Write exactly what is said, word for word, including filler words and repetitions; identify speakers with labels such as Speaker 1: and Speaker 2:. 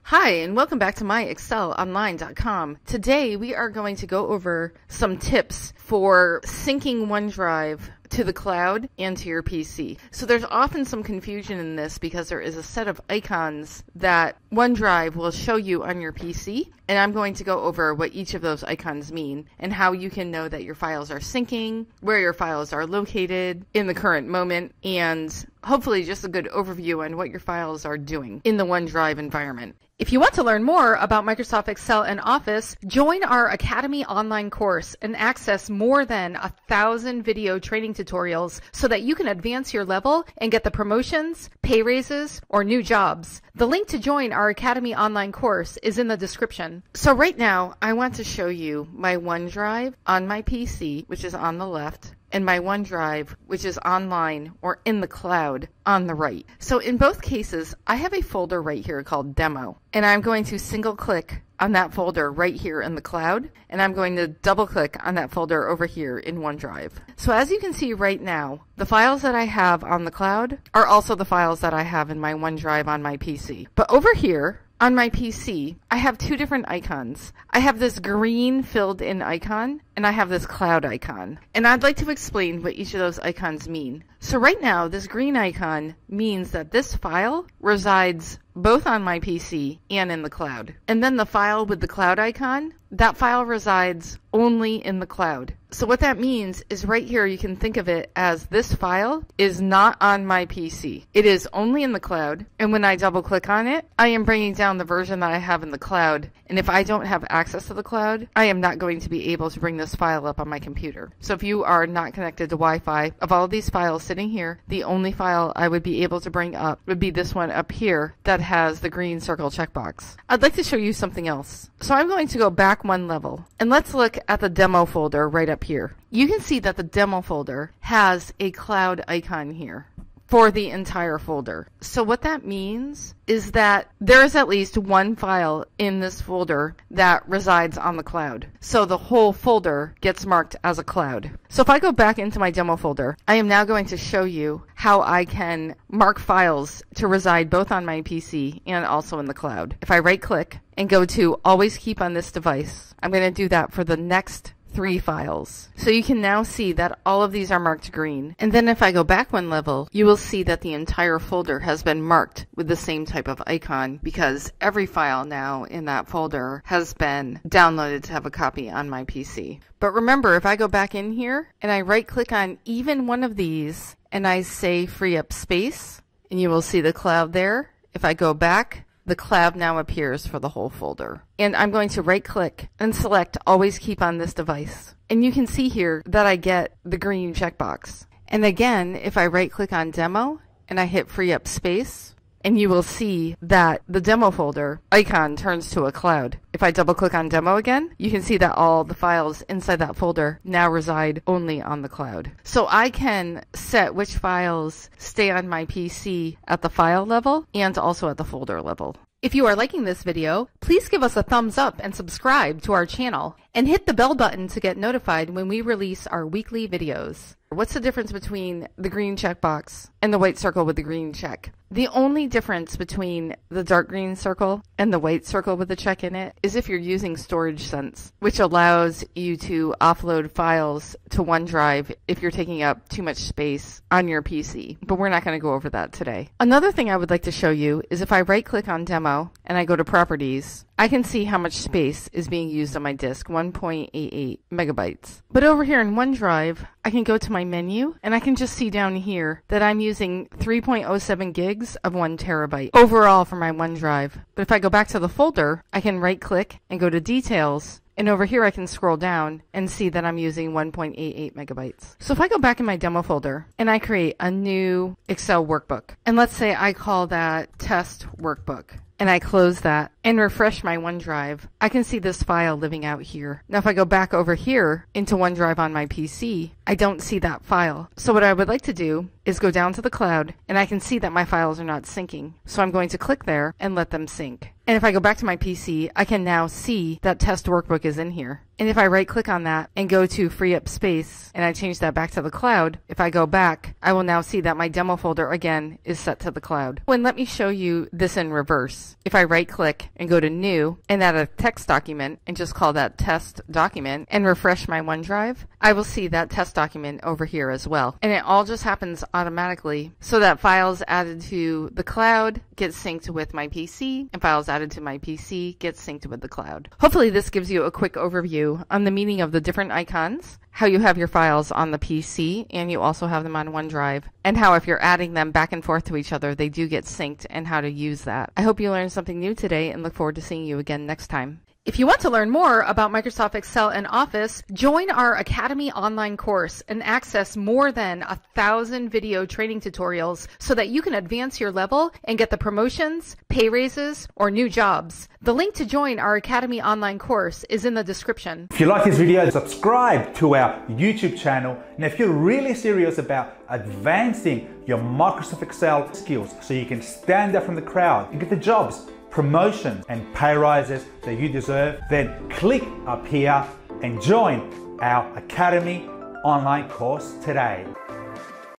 Speaker 1: Hi, and welcome back to My Excel Online dot com. Today we are going to go over some tips for syncing OneDrive to the cloud and to your P C. So there's often some confusion in this because there is a set of icons that OneDrive will show you on your P C, and I'm going to go over what each of those icons mean and how you can know that your files are syncing, where your files are located in the current moment, and hopefully just a good overview on what your files are doing in the OneDrive environment. If you want to learn more about Microsoft Excel and Office, join our Academy online course and access more than a thousand video training tutorials so that you can advance your level and get the promotions, pay raises, or new jobs. The link to join our Academy online course is in the description. So right now, I want to show you my OneDrive on my P C, which is on the left, and my OneDrive, which is online or in the cloud on the right. So in both cases, I have a folder right here called Demo, and I'm going to single click on that folder right here in the cloud, and I'm going to double click on that folder over here in OneDrive. So as you can see right now, the files that I have on the cloud are also the files that I have in my OneDrive on my P C. But over here, on my P C, I have two different icons. I have this green filled in icon, and I have this cloud icon. And I'd like to explain what each of those icons mean. So right now, this green icon means that this file resides both on my P C and in the cloud. And then the file with the cloud icon, that file resides only in the cloud. So what that means is right here you can think of it as this file is not on my P C. It is only in the cloud, and when I double click on it, I am bringing down the version that I have in the cloud, and if I don't have access to the cloud, I am not going to be able to bring this file up on my computer. So if you are not connected to Wi-Fi, of all of these files sitting here, the only file I would be able to bring up would be this one up here that has the green circle checkbox. I'd like to show you something else. So I'm going to go back one level, and let's look at the demo folder right up here. You can see that the demo folder has a cloud icon here for the entire folder. So what that means is that there is at least one file in this folder that resides on the cloud. So the whole folder gets marked as a cloud. So if I go back into my demo folder, I am now going to show you how I can mark files to reside both on my P C and also in the cloud. If I right click and go to always keep on this device, I'm going to do that for the next three files. So you can now see that all of these are marked green. And then if I go back one level, you will see that the entire folder has been marked with the same type of icon because every file now in that folder has been downloaded to have a copy on my P C. But remember, if I go back in here and I right click on even one of these and I say free up space, and you will see the cloud there. If I go back, the cloud now appears for the whole folder. And I'm going to right click and select always keep on this device. And you can see here that I get the green checkbox. And again, if I right click on demo and I hit free up space, and you will see that the demo folder icon turns to a cloud. If I double click on demo again, you can see that all the files inside that folder now reside only on the cloud. So I can set which files stay on my P C at the file level and also at the folder level. If you are liking this video, please give us a thumbs up and subscribe to our channel, and hit the bell button to get notified when we release our weekly videos. What's the difference between the green checkbox and the white circle with the green check? The only difference between the dark green circle and the white circle with the check in it is if you're using Storage Sense, which allows you to offload files to OneDrive if you're taking up too much space on your P C. But we're not going to go over that today. Another thing I would like to show you is if I right click on Demo and I go to Properties, I can see how much space is being used on my disk, one point eight eight megabytes. But over here in OneDrive, I can go to my menu and I can just see down here that I'm using three point oh seven gigs of one terabyte overall for my OneDrive. But if I go back to the folder, I can right click and go to Details. And over here I can scroll down and see that I'm using one point eight eight megabytes. So if I go back in my demo folder and I create a new Excel workbook, and let's say I call that Test Workbook, and I close that and refresh my OneDrive, I can see this file living out here. Now if I go back over here into OneDrive on my P C, I don't see that file. So what I would like to do is go down to the cloud, and I can see that my files are not syncing. So I'm going to click there and let them sync. And if I go back to my P C, I can now see that test workbook is in here. And if I right click on that and go to free up space and I change that back to the cloud, if I go back, I will now see that my demo folder again is set to the cloud. And let me show you this in reverse. If I right click and go to new and add a text document and just call that test document and refresh my OneDrive, I will see that test document over here as well. And it all just happens automatically so that files added to the cloud get synced with my P C and files added to my P C get synced with the cloud. Hopefully this gives you a quick overview on the meaning of the different icons, how you have your files on the P C and you also have them on OneDrive, and how if you're adding them back and forth to each other, they do get synced and how to use that. I hope you learned something new today and look forward to seeing you again next time. If you want to learn more about Microsoft Excel and Office, join our Academy online course and access more than a thousand video training tutorials so that you can advance your level and get the promotions, pay raises, or new jobs. The link to join our Academy online course is in the description.
Speaker 2: If you like this video, subscribe to our YouTube channel. And if you're really serious about advancing your Microsoft Excel skills so you can stand out from the crowd and get the jobs, promotions and pay rises that you deserve, then click up here and join our Academy online course today.